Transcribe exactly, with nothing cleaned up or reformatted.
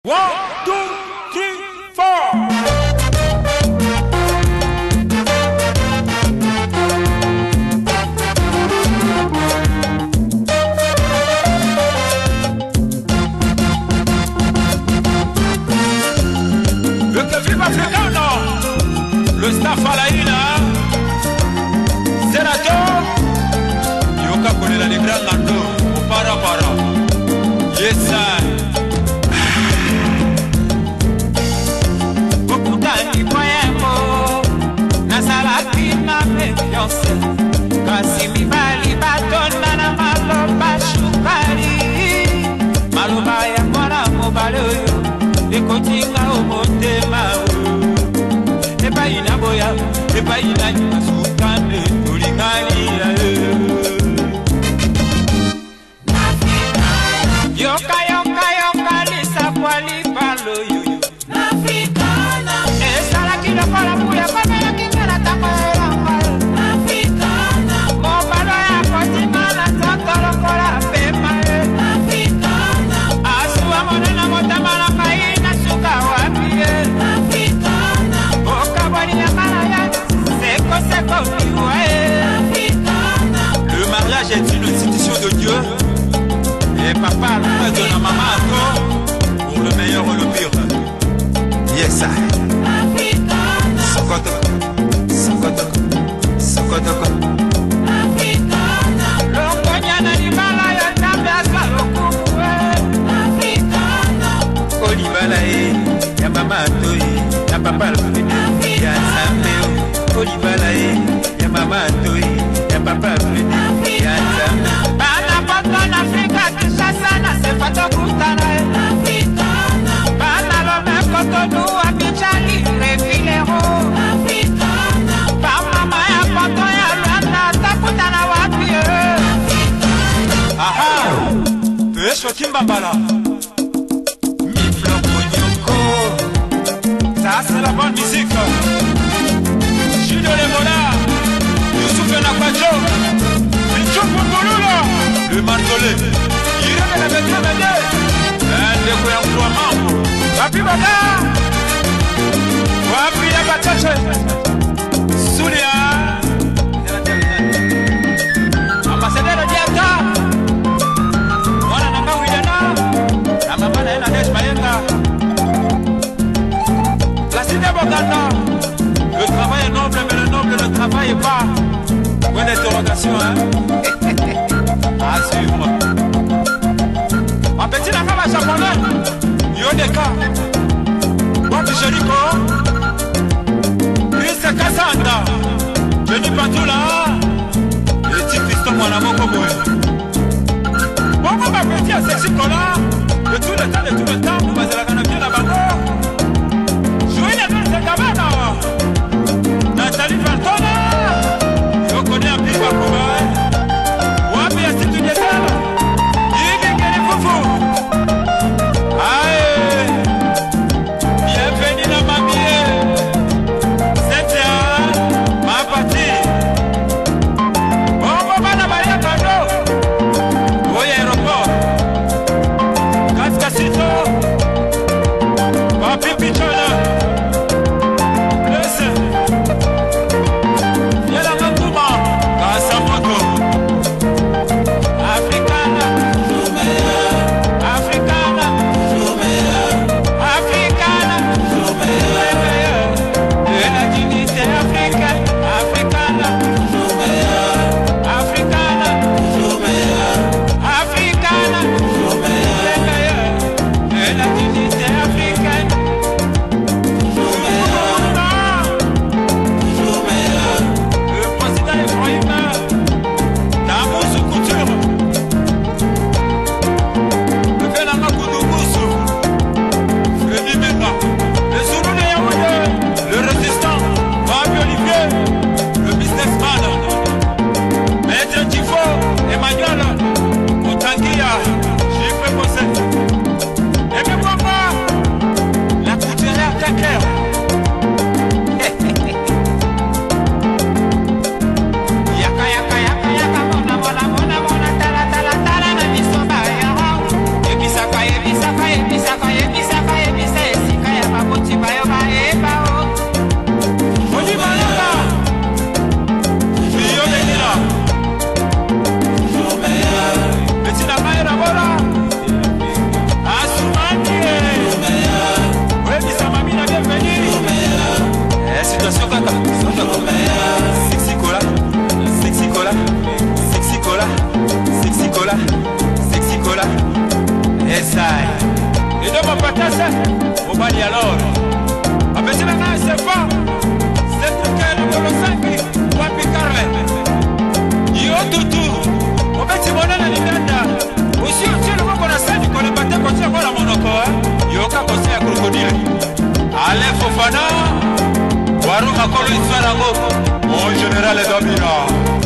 One, two, three, four. Le café africain, le staff à la ina, sénateur, Yoka connaît la negra nando, au para para. Yes, sir. Kasi mibali batona na maloba shukari maloba ya mwana mobali oyo ekotinga omotema epai na boya epai na nyasukane tulingalia yoka yoka yoka lisa kwa lipalo yoyo Africana esala kilokola muya kamera kingana takoela Le mariage est une institution de Dieu. Et papa le de la maman à toi pour le meilleur ou le pire. Yes, I. Sokotoko, Sokotoko, Sokotoko. Olibalae, ya mama toi, ya papa le ya sameo. Olibalae, ya mama toi, ya papa le ya sameo. Bana poto na Afrika Kinshasa na sefato kutana. Africana. Bana lo me koto du abichali refilero. Africana. Ba mama ya poto ya Rwanda takutana wapi. Aha. Pesho kimbambala. Ça c'est la bonne musique. Jules de Mola, Youssouf Nakwadjo, Michou Pouloulo, le martelet, il est la maître médé, un des gouvernements, Papi Bada, Wapi Yabachache, Soulia, ambassadeur de Diata, Mwana Nanga Widana, la maman est la neige Mayenga. Le travail est noble, mais le noble ne travaille pas. Point d'interrogation, hein? À suivre. Ma petite femme japonaise, Yodeka, Bob Jericho, Chris Cassandra, Jenny Pantula, et Tim Christophe Wanamoko Boy. Bon, ma petite à sexy cola, de tout le temps, de tout le temps, nous allons la gagner la bagarre. Nathalie Faltona, je connais un petit peu comment Wapi a situé ça. Il est qu'elle est foufou. Aïe, bienvenue dans ma vie. Cynthia, ma partie. Bon, bon, bon, la Maria Pando. Oui, aéroport. Cascasito. mon patassa, au bali alors. Avec la main, c'est pas. C'est tout qu'elle est pour le cinq, Wapi Carmen. Yo Toutou, au fait, c'est mon nom, Nidanda. Aussi, on tient le mot qu'on a ça, qu'on est battu, qu'on tient la monoko. Yo, quand on sait à crocodile. Allez, Fofana. Waru Makolo Iswarango. Mon général est dominant.